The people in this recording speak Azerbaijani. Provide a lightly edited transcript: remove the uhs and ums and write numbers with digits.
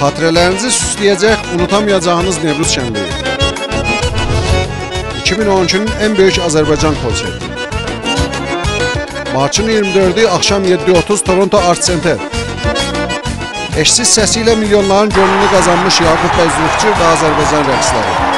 Xatirələrinizi süsləyəcək unutamayacağınız Nevruz şənliyi. 2012-nin en büyük Azərbaycan konserti. Martın 24'ü akşam 7:30 Toronto Art Center. Eşsiz səsiyle milyonların gönlünü kazanmış Yaqub bəy Zülfçü ve Azərbaycan rəqsləri.